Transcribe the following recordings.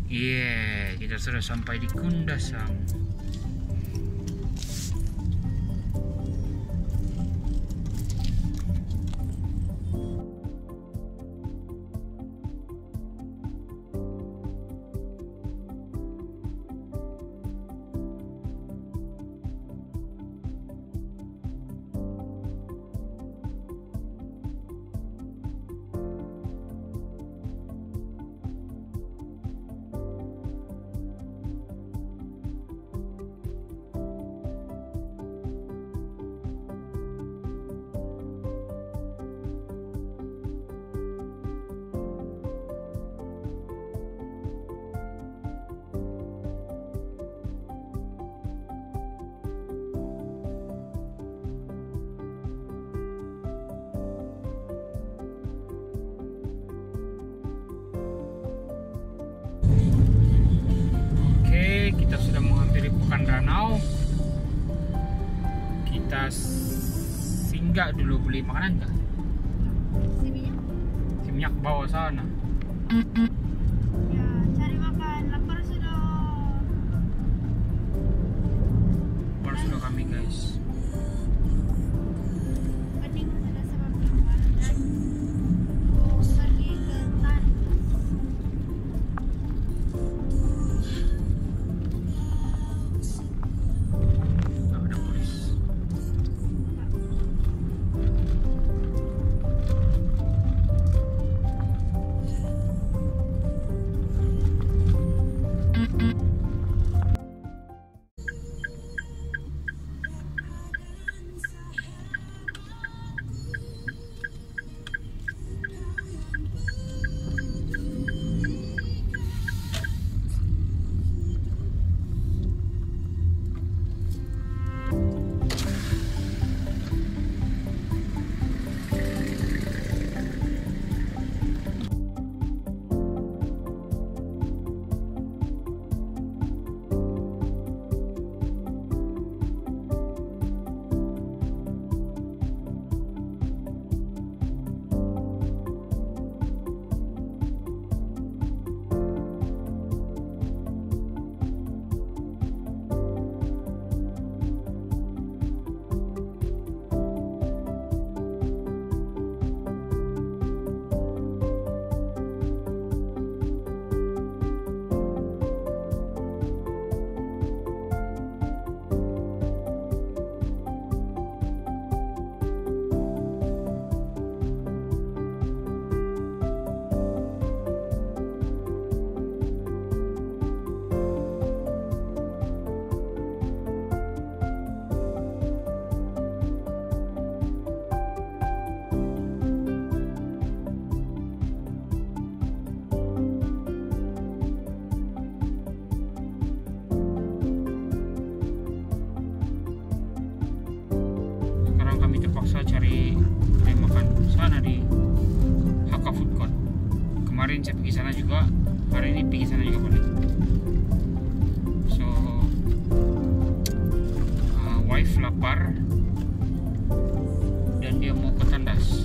Iya, kita sudah sampai di Kundasang. Kita sudah menghampiri Pekan Danau. Kita singgah dulu beli makanan kah? Si minyak bawah sana. Ya, cari makan. Lapar sudah. Lapar sudah kami guys. Pening sudah sebab lapar dan mau pergi ke hutan. Ada polis. Kami terpaksa cari makan sana di Hakka Food Court. Kemarin saya pergi sana juga, hari ini pergi sana juga boleh. So, wife lapar dan dia mau ke tandas.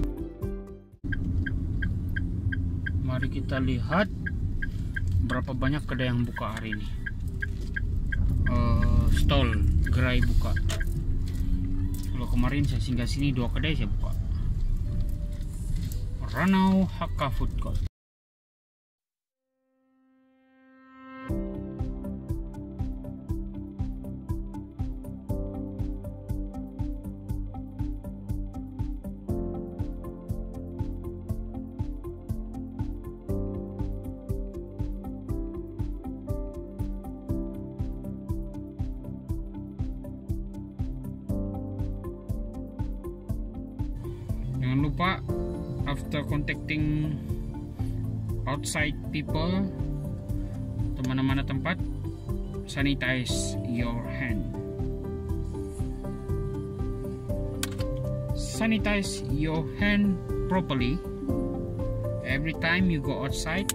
Mari kita lihat berapa banyak kedai yang buka hari ini. Stall gerai buka. Kalau kemarin saya singgah sini 2 kedai saya buka. Ranau Hakka Food Court. Jangan lupa after contacting outside people, mana-mana tempat, sanitize your hand. Sanitize your hand properly every time you go outside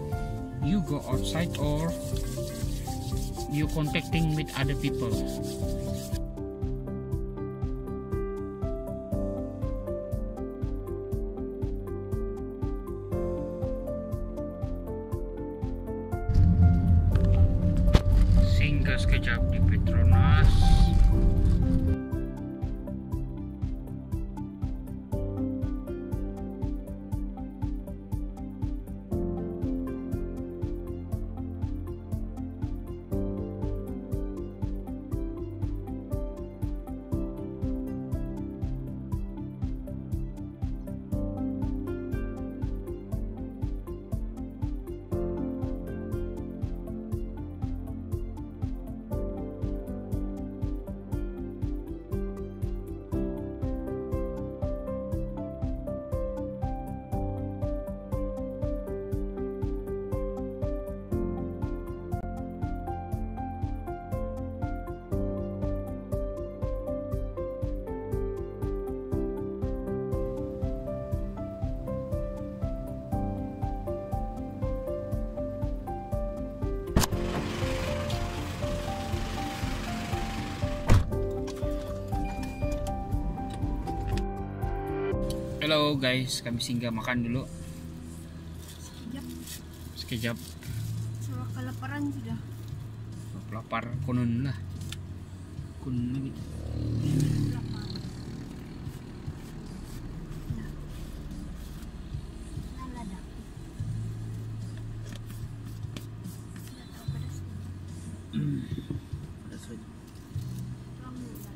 or you contacting with other people. Kita sekejap di Petronas. Halo guys, kami singgah makan dulu. Sekejap. Sama kelaparan sudah. Lapar konon lah. Konon lagi. Lapar. Nah, lada. Tidak tahu pedas. Pedas lagi. Tuang dulu lada.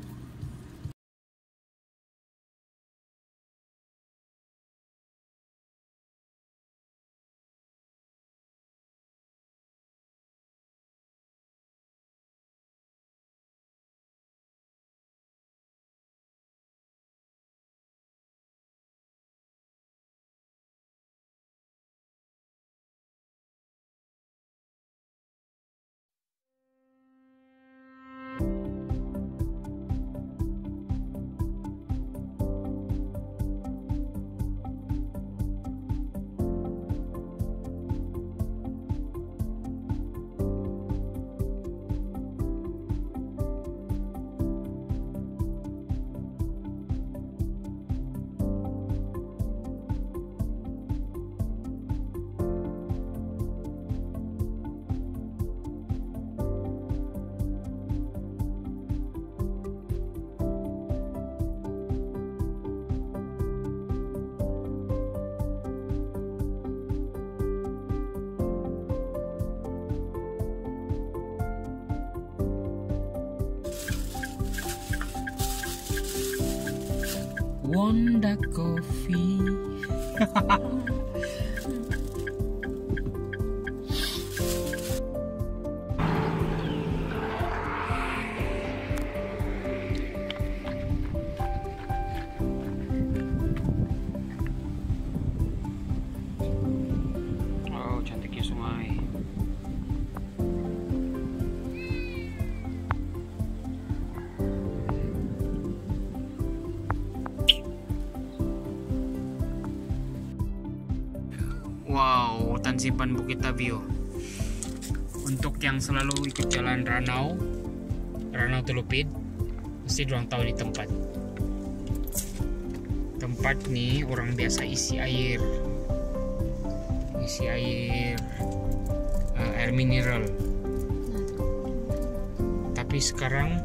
Wanda Coffee. Oh, cantiknya sungai. Wow, hutan simpan Bukit Tabio. Untuk yang selalu ikut jalan Ranau Telupit, mesti dorang tahu di tempat nih orang biasa isi air air mineral. Tapi sekarang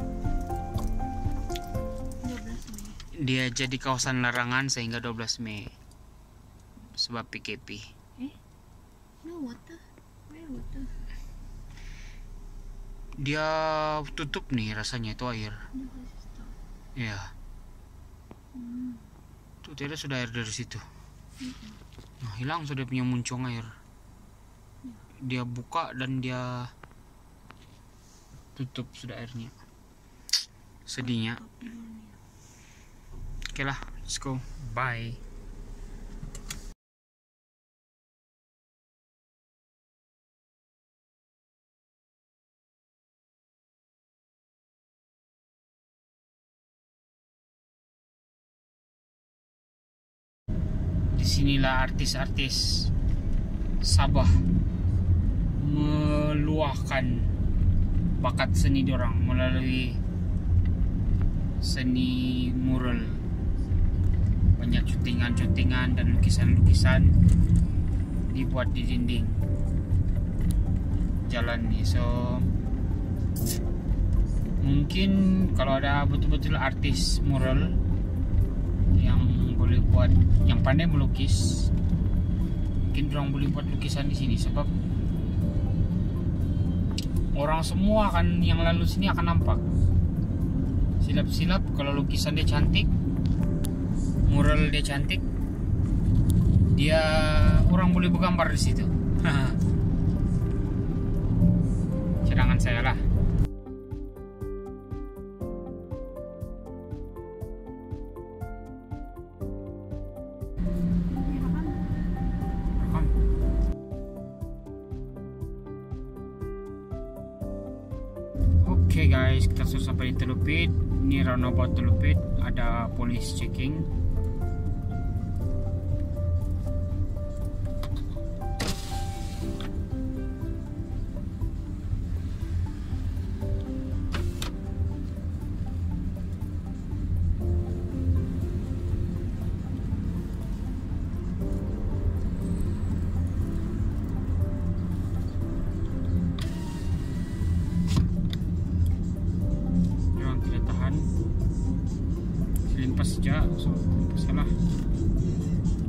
12 Mei. dia jadi kawasan larangan sehingga 12 Mei sebab PKP. No water. Where water? Dia tutup nih rasanya itu air. No stop. Ya. Tuh tidak sudah air dari situ. Nah, hilang sudah punya muncung air. Dia buka dan dia tutup sudah airnya. Sedihnya. Oke lah, let's go. Bye. Disinilah artis-artis Sabah meluahkan bakat seni dorang melalui seni mural. Banyak cutingan-cutingan dan lukisan-lukisan dibuat di dinding jalan nih. So Mungkin kalau ada betul-betul artis mural yang boleh buat, yang pandai melukis, mungkin orang boleh buat lukisan di sini. Sebab orang semua akan yang lalu sini akan nampak silap-silap kalau lukisan dia cantik, mural dia cantik, dia orang boleh bergambar di situ. Cadangan saya lah. Oke guys, kita sudah sampai di Telupit. Ini roundabout Telupit, ada polis checking. Limpas saja, so limpas salah.